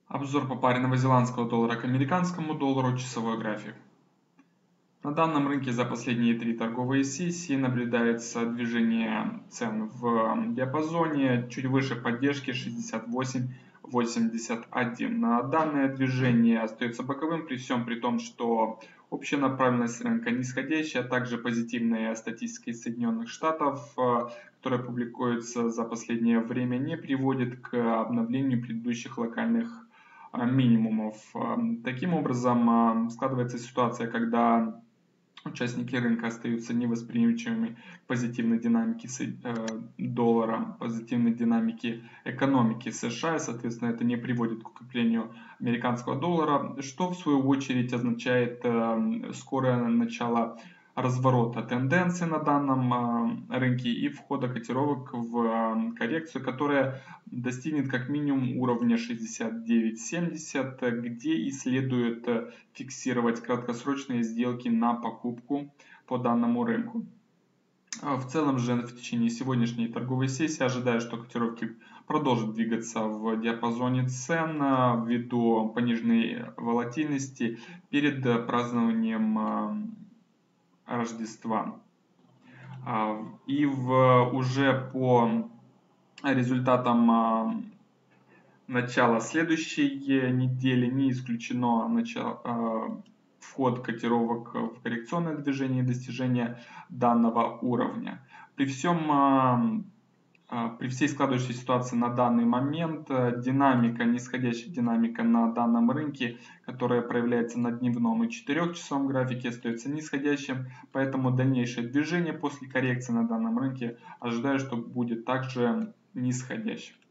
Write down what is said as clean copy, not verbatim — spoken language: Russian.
Обзор по паре новозеландского доллара к американскому доллару, часовой график. На данном рынке за последние 3 торговые сессии наблюдается движение цен в диапазоне чуть выше поддержки 68.81. Данное движение остается боковым при всем при том, что общая направленность рынка нисходящая, а также позитивная статистика из Соединенных Штатов, которая публикуется за последнее время, не приводит к обновлению предыдущих локальных минимумов. Таким образом, складывается ситуация, когда участники рынка остаются невосприимчивыми к позитивной динамике доллара, позитивной динамике экономики США, и, соответственно, это не приводит к укреплению американского доллара, что в свою очередь означает скорое начало разворота тенденции на данном рынке и входа котировок в коррекцию, которая достигнет как минимум уровня 69.70, где и следует фиксировать краткосрочные сделки на покупку по данному рынку. В целом же в течение сегодняшней торговой сессии ожидаю, что котировки продолжат двигаться в диапазоне цен ввиду пониженной волатильности перед празднованием Рождества. И уже по результатам начала следующей недели не исключено вход котировок в коррекционное движение и достижение данного уровня. При всей складывающей ситуации на данный момент нисходящая динамика на данном рынке, которая проявляется на дневном и 4-часовом графике, остается нисходящим, поэтому дальнейшее движение после коррекции на данном рынке ожидаю, что будет также нисходящим.